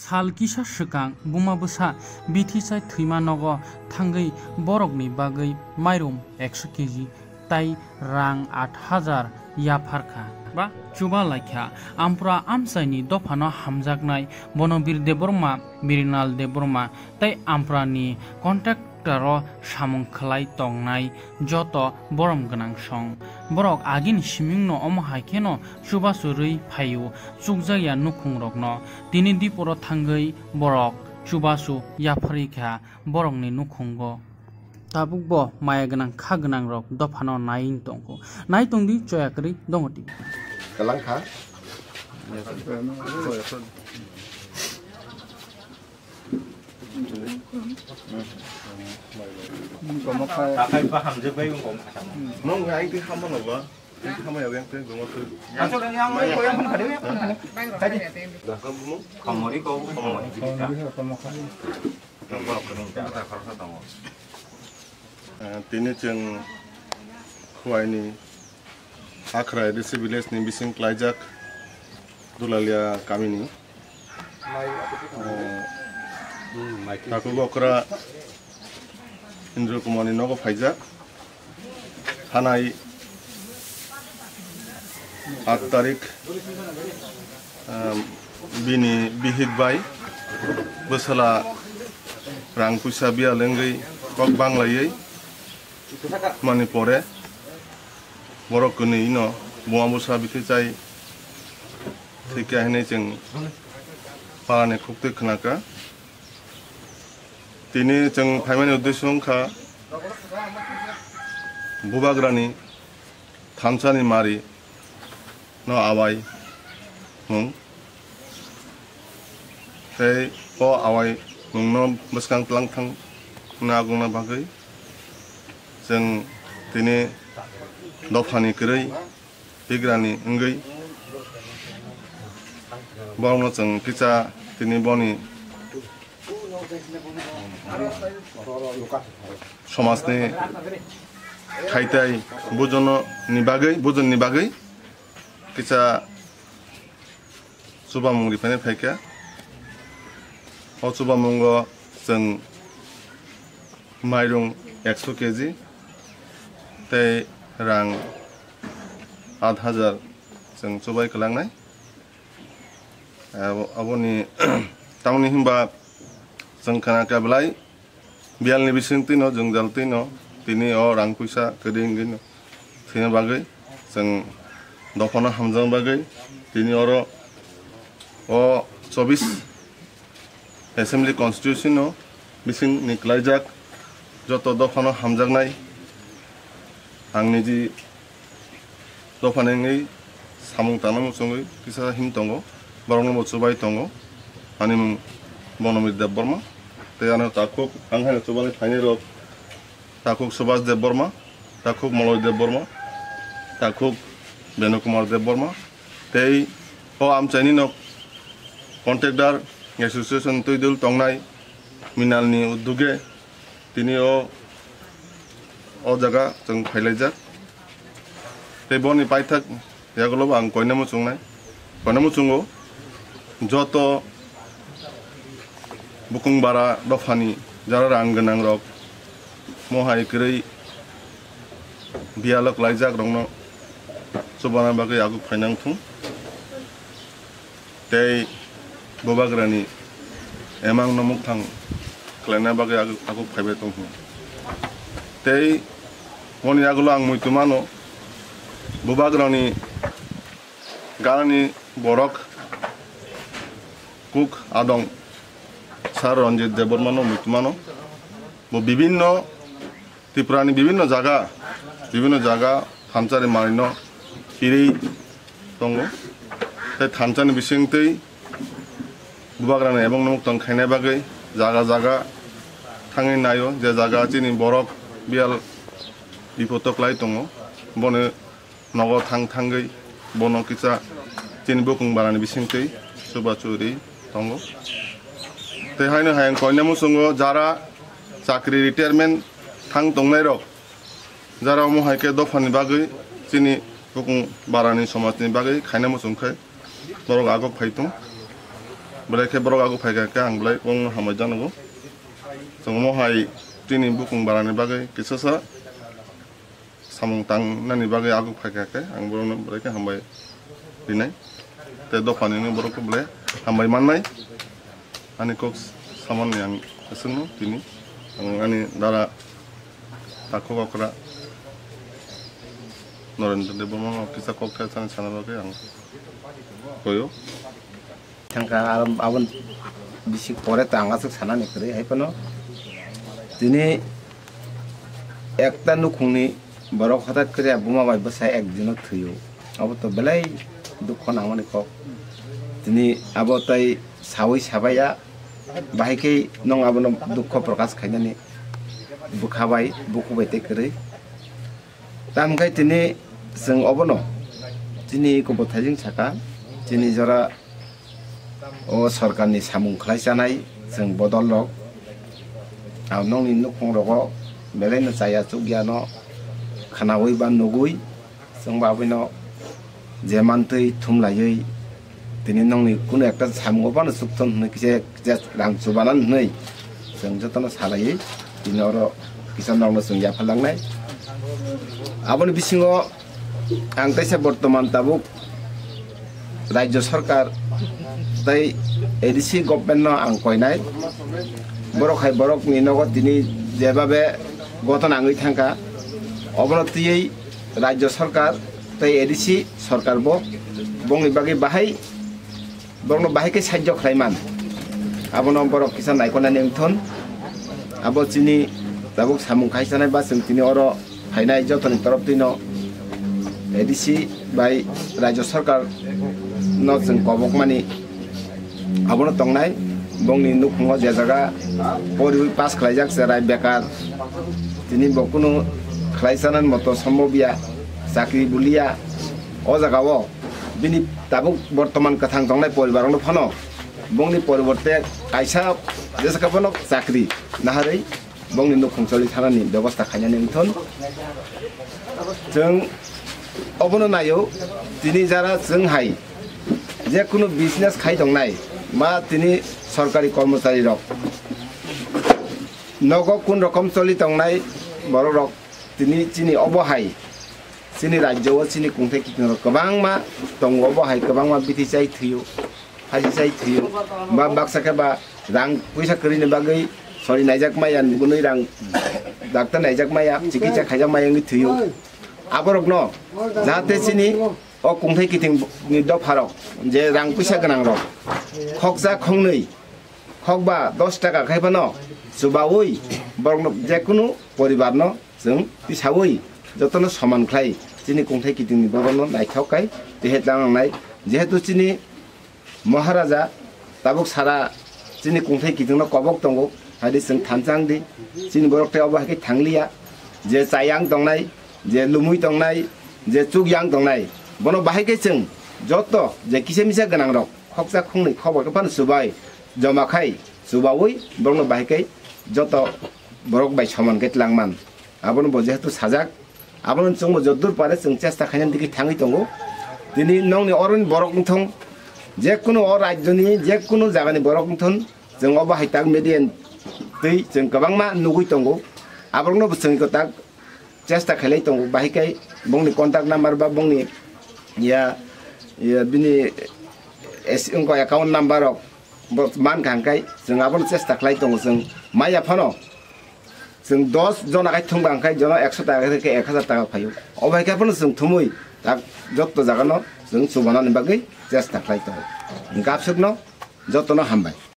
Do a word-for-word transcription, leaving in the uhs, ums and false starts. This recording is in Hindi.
साल किसा सुकां बुमा बुसा बिथिसाय थुइमा नगो थांगै बरकनि बागै माइरं एकश' केजि ताई रां आठ हाजार याफारखा बा चुबा लाइखा आमफ्रा आमसाइनि दफानो हामजागनाय बनबीर देबरमा बिरनाल देबरमा ताई आमफ्रानि कन्ट्राक्टरो सामुं खलाय तंनाय जत बरम गोनां सं बरक आगिन सिमिंनो अमहायखेनो चुबासुरै फायु चुकजाया नुखुंरकनो दिनि दिपरो थांगै बरक चुबासु याफारिखा बरकनि नुखुंगो tabukbo maya ganang kha ganang rok dofano naing tongko nai tongdi choyakri dongoti kalang kha Pakai paham je bayi ngom kata. Nong ngai itu hama ngapa? Itu hama yang tu ngom tu. Yang tu yang mai ko yang pun kada ya. Tadi. Dah kamu Kamori ko kamori kita. Nomor ko ni tak tak harus tahu. Tini jeng kuai ni akrai di sebelas ni bising kelajak dulalia kami ni. Aku gokra Indra Kumani nogo faijak hanai आठ तारिख bini bihit bai besala rang puisa bia lengai kok banglayai mani pore borok kuni ino bunga busa bithi chai thika hene jeng parane khukte khnaka tini jeng phaimani uddesho kha bubagrani thamchani mari no awai mung tei po awai mung no beskang tlang thang na gungna bagai jeng tini dofani krei bigrani ngai bawno jeng kicha tini boni समाजनि खायथाय बुजनो नि बागै बुजन नि बागै किसा सुबा मुंगि फने फायका ओ सुबा मुंगो जों माइरं एकश' केजि तै रां आठ हाजार जों सुबाय कलांनाय अबनि तामनि हिमबा जों खाना काबलाय बियालनि बिसिंतिनो जों जालतिनो तिनि ओ रां पैसा कदिंगिनो थिना बागै जों दफानो हामजां बागै तिनि अर ओ चौबीस एसेम्बली कन्स्टिट्यूशनो बिसिं निक्लायजाक जत दफानो हामजांनाय आंनि जि दफानेङै सामुं तानामु सङै किसा हिम दङ बरंनो मचुबाय दङ आनि मुं बनबीर देबबर्मा तेयानो ताकुक आंहाय चुबानि फाइने रक ताकुक सुभाष देबबर्मा ताकुक मलय देबबर्मा ताकुक बेनु कुमार देबबर्मा तै ओ आमचाइनि नक कन्ट्रेक्टर एसोसिएशन तैदुल तंनाय मिनालनि उद्योगे तिनि ओ ओ जगा जों फाइलायजाक तै बनि पाइथाक यागलब आं कयनामु चुंनाय कयनामु चुंगो जत बुकुं बारा दफानि जारा रां गोनां रक महाय क्रैय बियालक लायजाक रंनो सुबाना बागै आगु फाइनांथुं तै बोबाग्रानि एमां नमुक थां क्लायना बागै आगु आगु फाइबाय दं तै मनि आगुलो आं मुइतुमानो बोबाग्रानि गारानि बरक कुक आदं सार रंजित देबबर्मानो मुइतुमानो बो विभिन्न त्रिपुरानि विभिन्न जागा विभिन्न जागा थामचारि मारिनो हिरै दङ तै थामचानि बिसिंतै बुबाग्रानि एबं नमुक तं खायनाय बागै जागा जागा थाङै नायो जे जागा चिनि बरक बियाल बिफतक्लाय दङ बनो नग थां थांगै बनो किसा चिनि बुकुं बारानि बिसिंतै सुबा चुरि दङ तै हायनो हायं कयनामु संगो जारा चाकरि रिटायरमेन्ट थां दंनाय रक जारा महायके दफानि बागै चिनि बुकुं बारानि समाजनि बागै खायनामु संखाय बरक आगक फायतुं boleh ke borok aku pakai ke ang boleh kong hamai janago semua hai tini bukung barani bagai kisah sa samung tang nani bagai aku pakai ke ang borok boleh ke hamai dinai te do pani ni borok boleh hamai manai ani kok saman yang kesenu tini ang ani dara takut kok Narendra Dev Burman kisah kok kesan sana bagai yang koyo tangka alam awan bisik pore tangga suk sana nih kiri hai pano ini ekta nukungni borok hatat kiri abuma bai besai ek dino thuyo abo to belai dukho nangmani kok ini abo tai sawi sabaya bahike nong abo no dukho prakash khainani bukhabai bukubai te kiri tamkai tini seng abo no tini ko bothajing saka tini jora o सरकारनि सामुं खालायजानाय जों बदलक आव नंनि नखं रग बेलायनो जाया जुगियानो खानावै बा नुगुइ जों बाबैनो जेमानतै थुमलायै दिनै नंनि कुनु एकटा सामुं बानो सुक्तन होनो किसे किसे रां जुबानान नै जों जतनो सालायै दिनै अर किसान नंनो जों याफालांनाय आबनि बिसिङाव आं तैसे बर्तमान ताबुक राज्य सरकार tai edisi government no ang koinai borok hai borok ni nogo tini jebabe goton angui thangka obrotiyei rajyo sarkar tai edisi sarkar bo bongni bagi bahai bongno bahai ke sajjo khlaiman abono borok kisan naikona nengthon abo chini tabuk samung khaisanai ba sing tini oro hainai jotoni torop tino edisi bai rajyo sarkar no jeng kobok mani abono tongnai bongni nukhungo je jaga poriwi pass khlaijak serai bekar tini bokunu khlaisanan moto sambobia sakri bulia o jagao bini tabuk bortoman kathang tongnai poribarno phano bongni poriborte kaisa jesaka phano sakri naharei bongni nukhung choli thanani ব্যবস্থা khainani thon jeng obono nayo tini jara jeng hai je kuno business khai tongnai ma tini সরকারি কর্মচারী রক নগো কোন রকম চলি তংনাই বড় রক তিনি চিনি অবহাই চিনি রাজ্য চিনি কুংথাই কিতিন রক গোबां मा दं अबहाय गोबां मा बिथि चाइ थैयो हाजि चाइ थैयो बा बाक्साके बा रां पैसा करिनि बागै सरि नायजाक माया गुनै रां डाक्टर नायजाक माया चिकित्सा खायजाक माया नि थैयो आबरक न जाहाथे चिनि o kungthai kiting ni do pharok je rang puisa ganang rok khokja khongnei khokba দশ টাকা khaibano subawi borno je kunu poribar no jeng tisawi jotono saman khlai chini kungthai kiting ni borno naithokai tehet langnai jehetu chini maharaja tabuk sara chini kungthai kiting no kobok tongo hadi jeng thanjang di chini borok te obahai thanglia je chayang tongnai je lumui tongnai je chugyang tongnai bono bahai ke jeng joto je kise misa ganang rok khokja khongni khobor ke pan subai jama khai subawi borno bahai ke joto borok bai saman ke tlangman abono bo jehetu sajak abono chungmo joddur pare jeng chesta khainan diki thangi tongo dini nongni oron borok thong je kuno o rajyoni je kuno jagani borok thon jeng obahai tak median tei jeng kabangma nugui tongo abono bo jeng ko tak chesta khailai tongo bahai ke bongni contact number ba bongni ya ya bini es engko account number ok man kangkai jeng abon chesta khlai tong jeng maya phano jeng দশ jona kai thung bangkai jona একশো টাকা থেকে এক হাজার টাকা phayo obai ka phano jeng thumui tak jotto jagano jeng subana ni bagai chesta khlai tong gapsukno jottono hambai।